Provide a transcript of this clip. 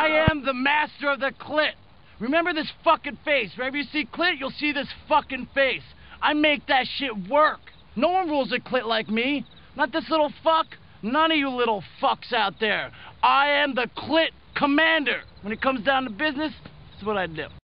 I am the master of the clit. Remember this fucking face. Wherever you see clit, you'll see this fucking face. I make that shit work. No one rules a clit like me. Not this little fuck. None of you little fucks out there. I am the clit commander. When it comes down to business, this is what I do.